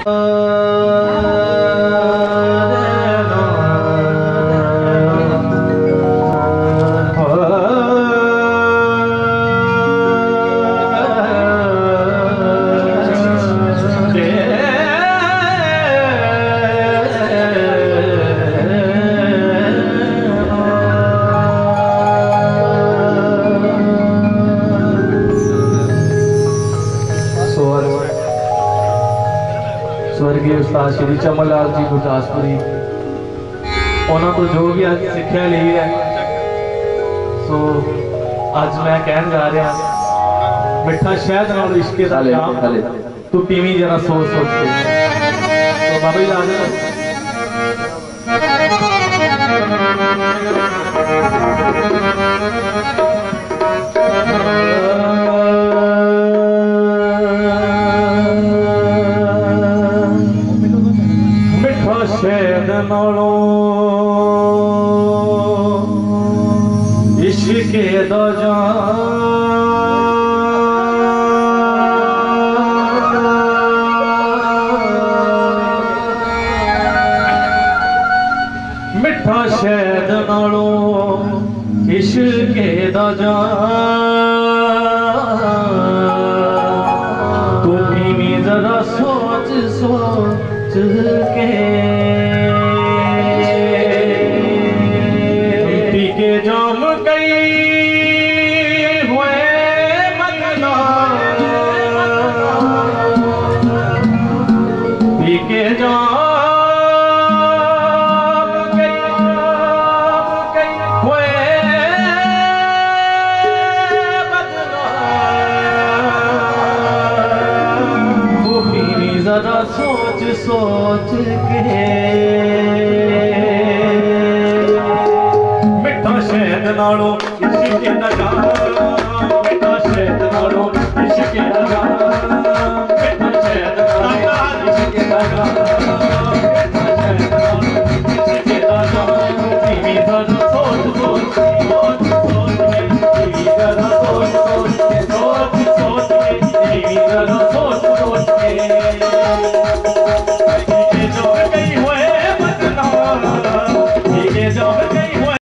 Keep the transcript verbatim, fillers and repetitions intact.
स्वर्गीय उस्ताद श्री चमन लाल जी गुरदासपुरी उन्होंने तो जो भी अज सिक्ख्या ली है, सो अज मैं कहन जा रहा मिठा शहद नाल इश्के दा जाम तू पीवी जरा सोच सोच के। तो बाबा जी आ जाओ। शहद नालों इश्के दा जाम मिठा शहद नालों इश्के दा जाम तू पीवी जरा सोच सोच के जाम गई हुए मदना पी के जाम गई हुए मदना वो पीनी जरा सोच सोच के नालों इसी के ना